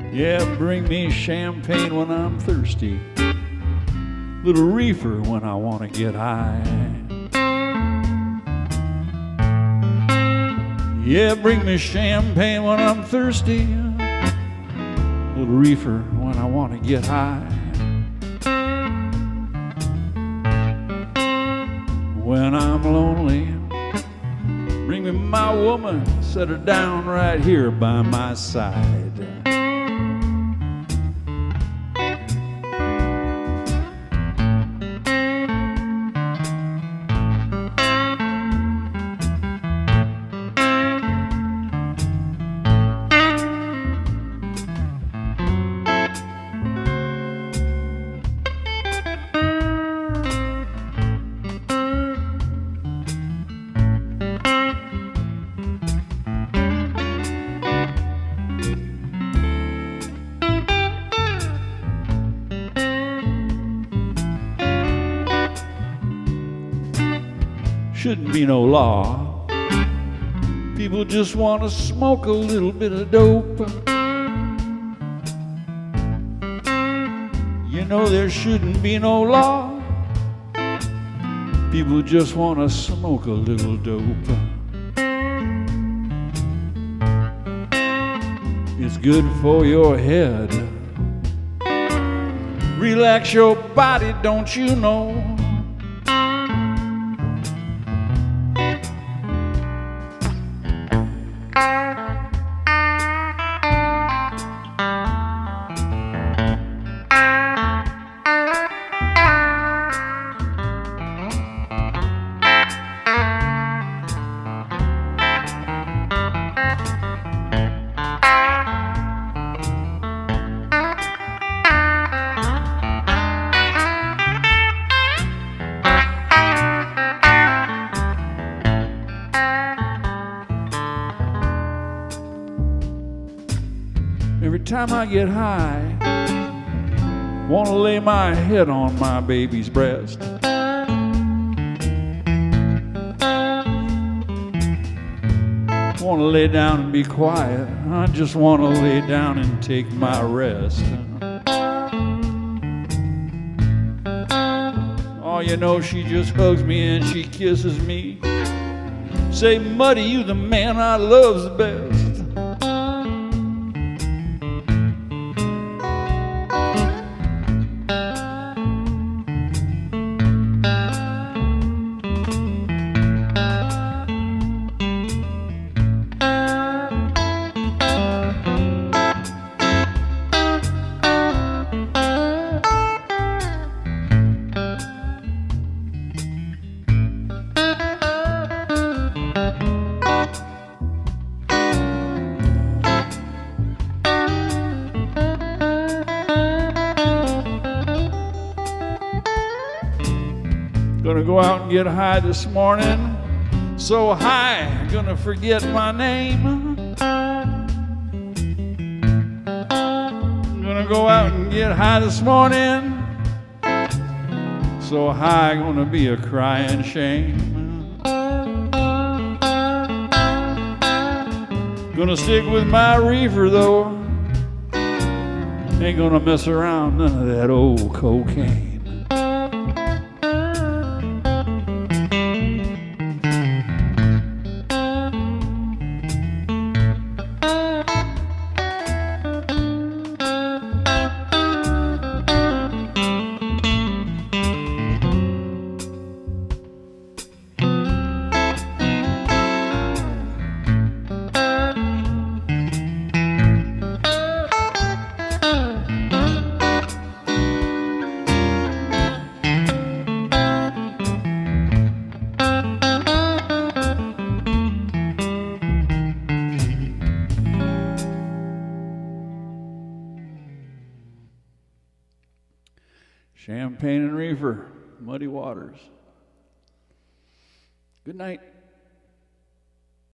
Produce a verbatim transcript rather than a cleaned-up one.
Yeah, bring me champagne when I'm thirsty, little reefer when I want to get high. Yeah, bring me champagne when I'm thirsty, little reefer when I want to get high. When I'm lonely, bring me my woman, set her down right here by my side. Shouldn't be no law. People just want to smoke a little bit of dope. You know there shouldn't be no law. People just want to smoke a little dope. It's good for your head. Relax your body, don't you know? Every time I get high, wanna lay my head on my baby's breast. Wanna lay down and be quiet. I just wanna lay down and take my rest. Oh, you know, she just hugs me and she kisses me. Say, Muddy, you the man I love's the best. Gonna go out and get high this morning. So high, gonna forget my name. Gonna go out and get high this morning. So high, gonna be a crying shame. Gonna stick with my reefer though. Ain't gonna mess around none of that old cocaine. Champagne and reefer, Muddy Waters. Good night.